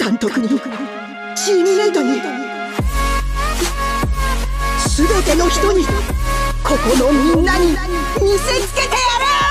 監督にチームメイトに全ての人にここのみんなに見せつけてやる。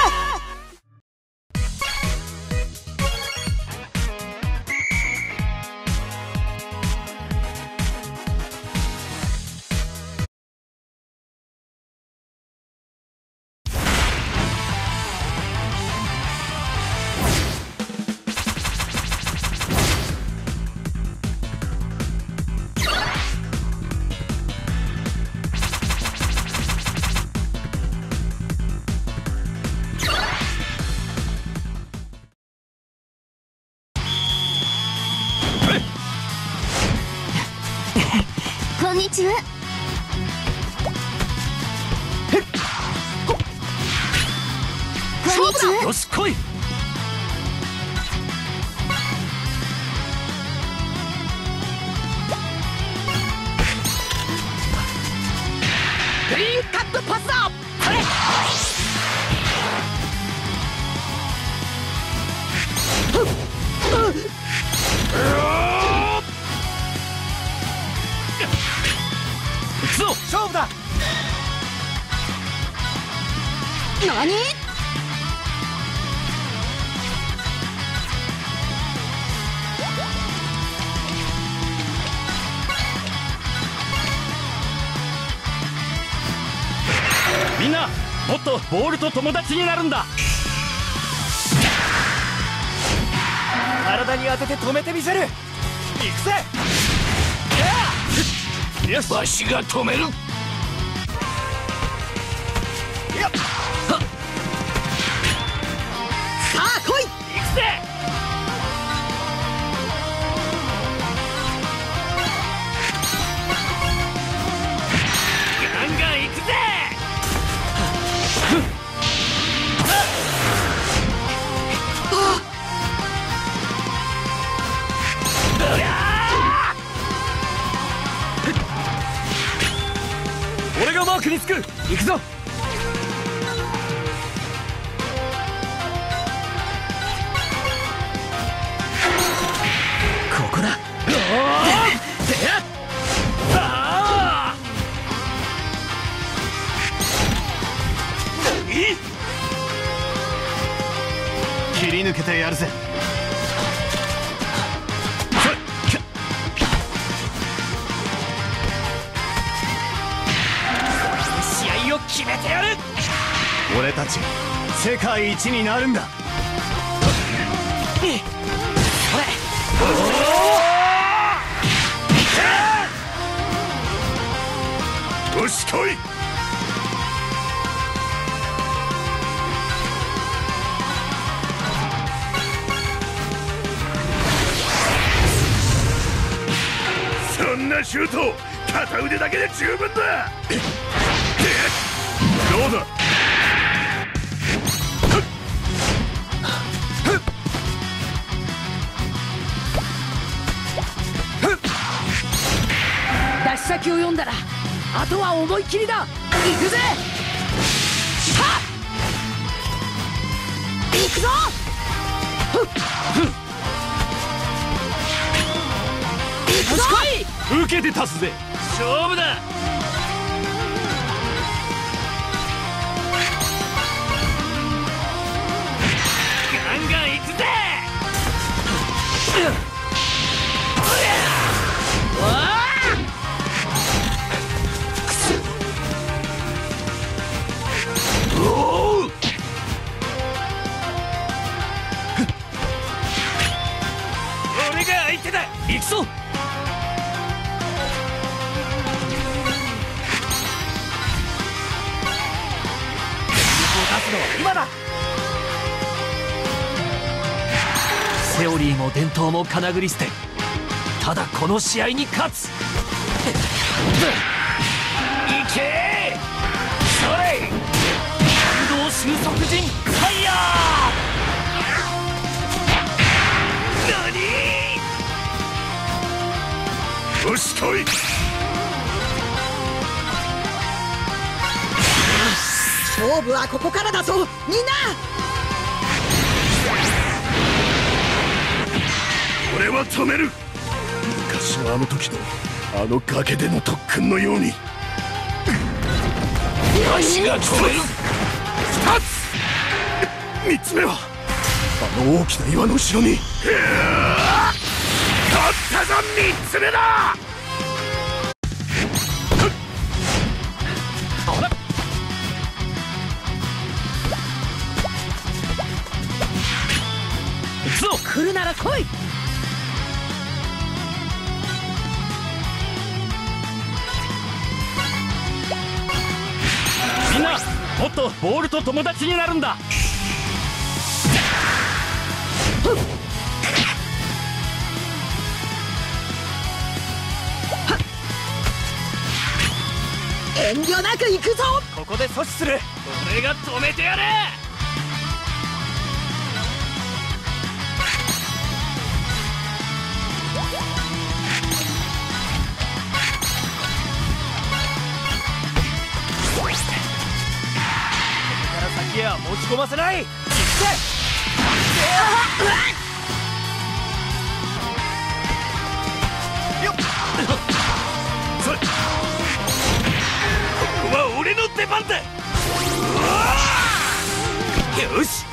こんにちは。こんにちは。 よし来い。 グリーンカットパスだ。 勝負だ。 何？ みんなもっとボールと友達になるんだ。体に当てて止めてみせる。行くぜ。よし、わしが止める。よっ、 さあ来い。 行くぜ。ガンガン行くぜ。俺がマークにつく。行くぞ。ここだ。 切り抜けてやるぜ。 試合を決めてやる。 俺たち世界一になるんだ。 よし来い。そんなシュート片腕だけで十分だ。どうだ。 出し先を読んだらあとは思い切りだ。行くぜ。はっ、行くぞ。行くぞ。 受けて立つぜ。勝負だ。ガンガン行くぜ。俺が相手だ。行くぞ。今だ。セオリーも伝統もかなぐり捨て、ただこの試合に勝つ。いけそれ。感動収束陣ファイヤー。何。よし来い。 勝負はここからだぞみんな。 俺は止める。 私のあの時のあの崖での特訓のように。 足が止める。 2つ目はあの大きな岩の後ろに。 勝ったぞ3つ目だ。 来るなら来い。 みんなもっとボールと友達になるんだ。 遠慮なく行くぞ。 ここで阻止する。俺が止めてやれ。先へは持ち込ませない。行ってよっ。それ、ここは俺の出番だ。よし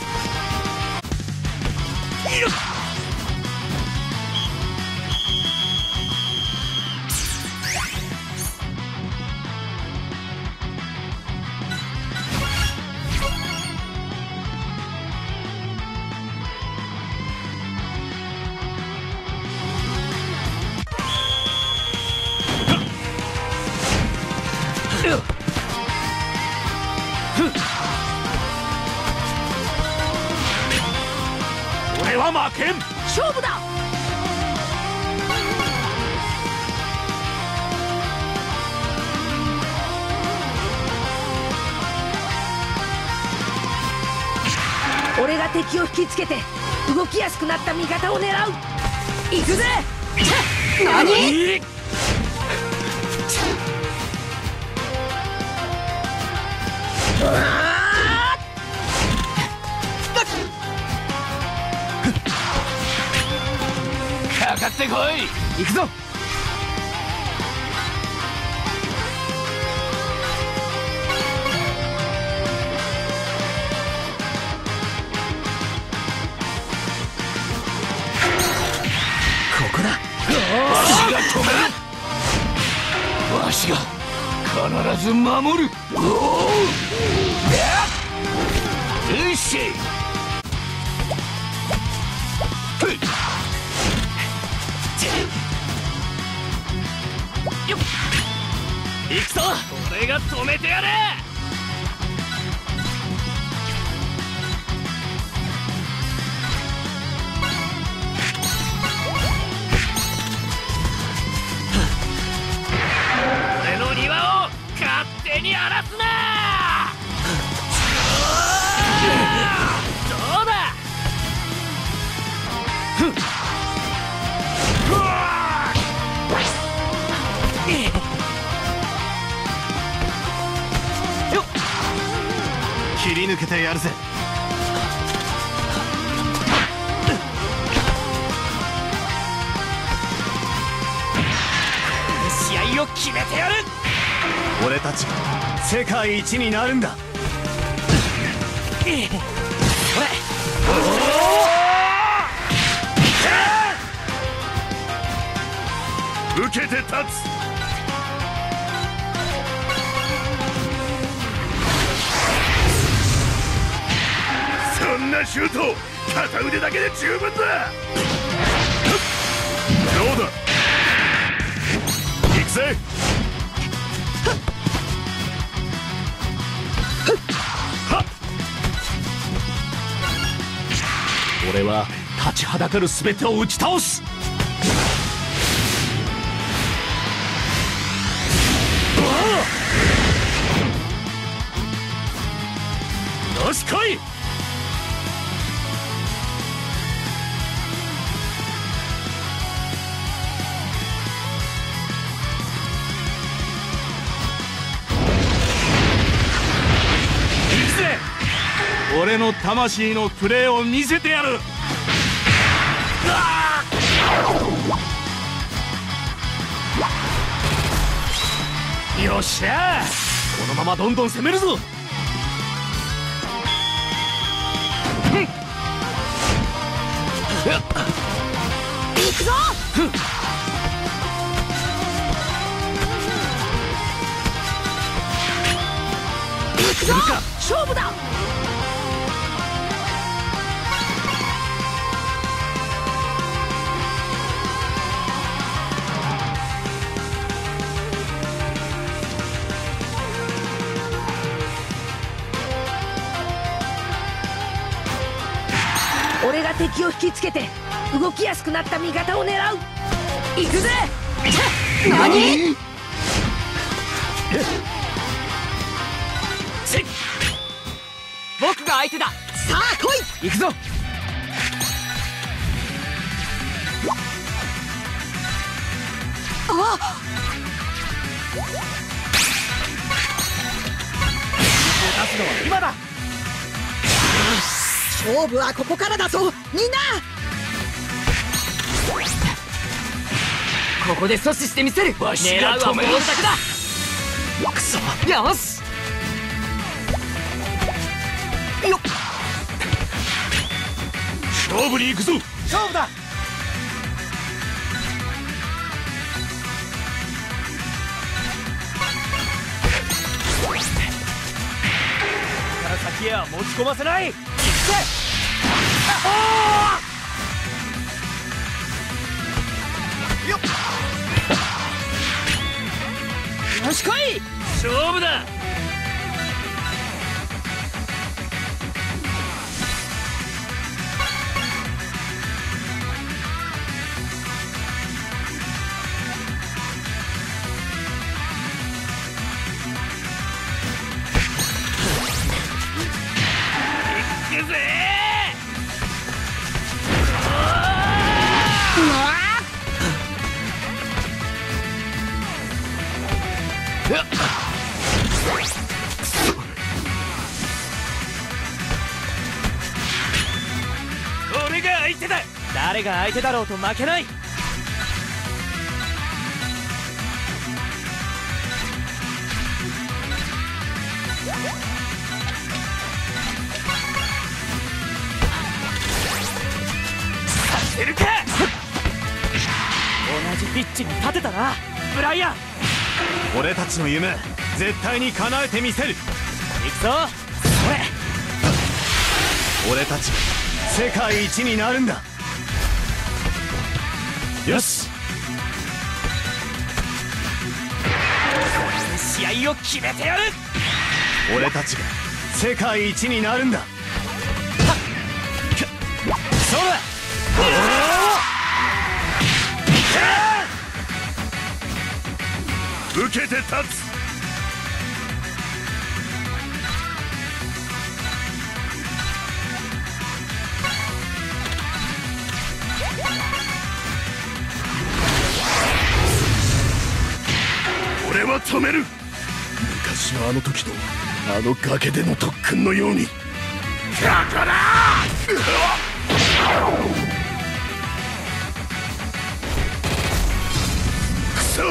よっ。俺は負けん。 勝負だ。俺が敵を引きつけて動きやすくなった味方を狙う。行くぜ。 何？ かかってこい。行くぞ。 ここだ。 わしが止める。わしが必ず守る。よし。行くぞ。俺が止めてやれ。俺の庭を勝手に荒らすな。どうだ。 切り抜けてやるぜ。 試合を決めてやる。 俺たち世界一になるんだ。 受けて立つ。そんなシュート片腕だけで十分だ。どうだ。行くぜ。俺は立ちはだかる全てを打ち倒す。よし来い。俺の魂のプレーを見せてやる。 よっしゃ、このままどんどん攻めるぞ。 行くぞ。行くぞ。勝負だ。 俺が敵を引きつけて動きやすくなった味方を狙う。行くぜ。 何？ 僕が相手だ。 さあ来い。 行くぞ。 あ、 出すのは今だ。 勝負はここからだぞみんな。 ここで阻止してみせる。狙うはボールだけだ。くそ、よし。よっ、勝負に行くぞ。勝負だ。から先へは持ち込ませない。行くぜ。よし来い。勝負だ。行くぜ。俺が相手だ。誰が相手だろうと負けない。させるか。同じピッチに立てたなブライアン。 俺たちの夢絶対に叶えてみせる。 行くぞ。それ。 俺たち世界一になるんだ。よし、 試合を決めてやる。 俺たちが世界一になるんだ。 そうだ。 受けて立つ。俺は止める。昔のあの時とあの崖での特訓のように。ここだ。くそ。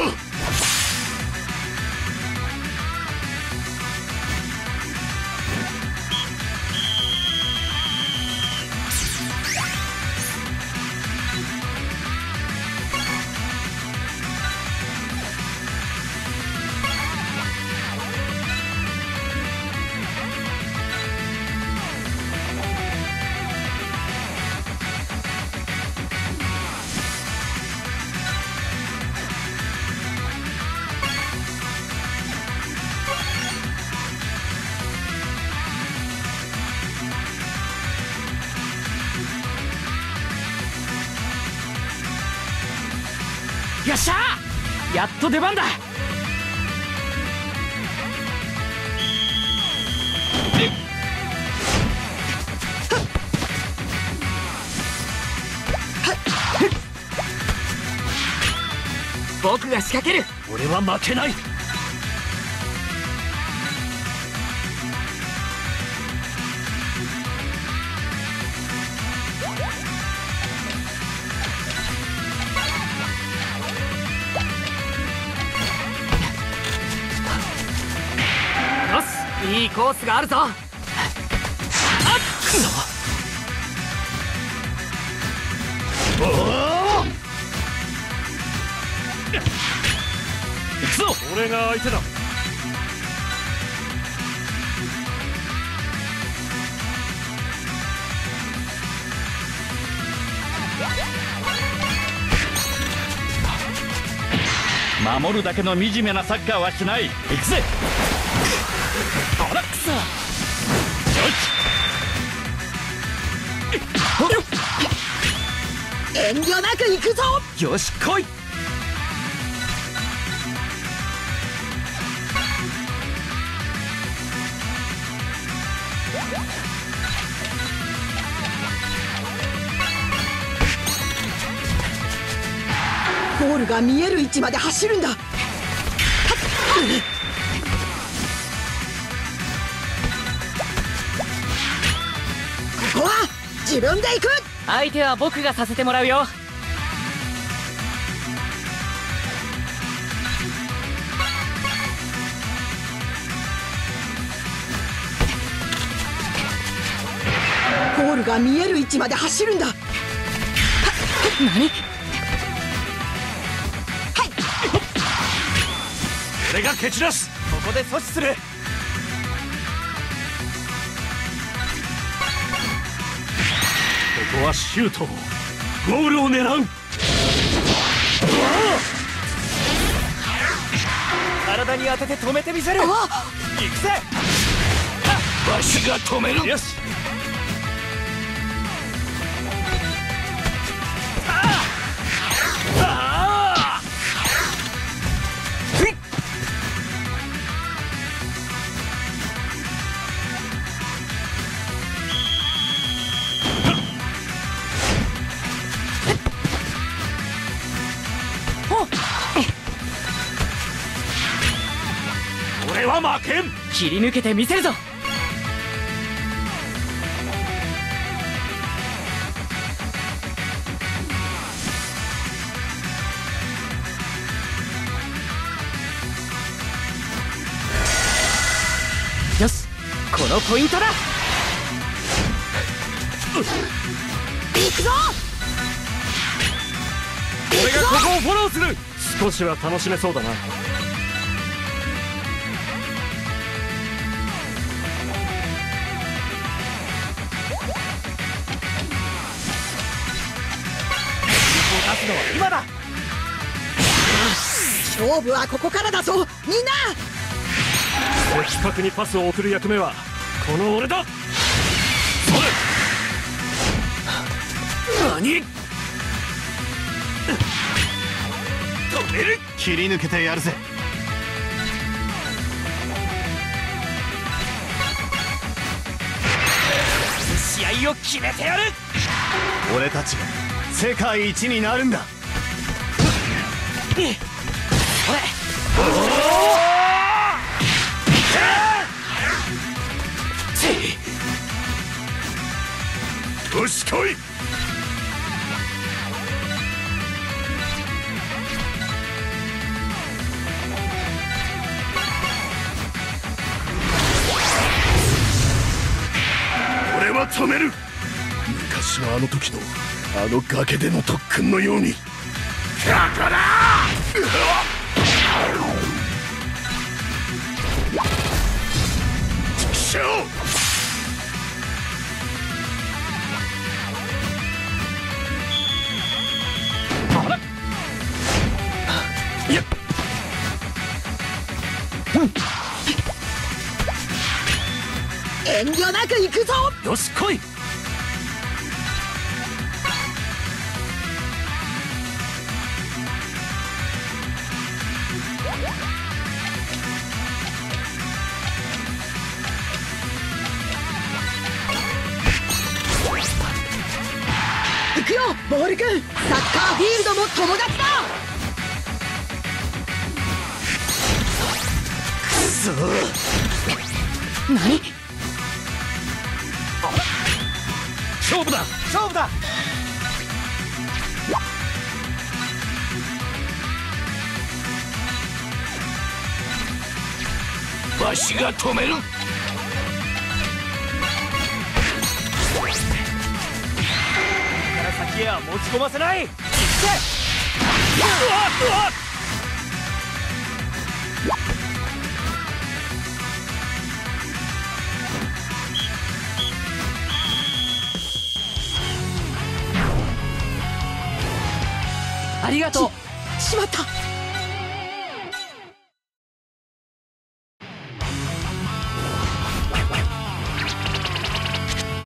よっしゃー、やっと出番だ。僕が仕掛ける。俺は負けない。 いいコースがあるぞ。あっ、 くそ。おお、行くぞ。俺が相手だ。守るだけの惨めなサッカーはしない。行くぜ。あらくそ。 遠慮なく行くぞ。 よし来い。 ゴールが見える位置まで走るんだ。ここは自分で行く。 相手は僕がさせてもらうよ。 ゴールが見える位置まで走るんだ。 何？ 俺が蹴散らす。ここで阻止する。ここはシュート。ゴールを狙う。体に当てて止めてみせる。行くぜ。わしが止める。よし。俺は負けん。 切り抜けてみせるぞ。よし、このポイントだ。 行くぞ。 俺がここをフォローする。少しは楽しめそうだな。出すのは今だ。 勝負はここからだぞ、みんな。 的確にパスを送る役目はこの俺だ。それ。何？止める。切り抜けてやるぜ。試合を決めてやる。俺たちが世界一になるんだ。それ。よし来い。俺は止める。昔のあの時のあの崖での特訓のように。だから畜生。いや、 遠慮なく行くぞ。 よし来い。 行くよボールくん。サッカーフィールドも友達だ。 くそ。 何？ 勝負だ勝負だ。わしが止める。 視野は持ち込ませない。いって。 ありがとう。 しまった。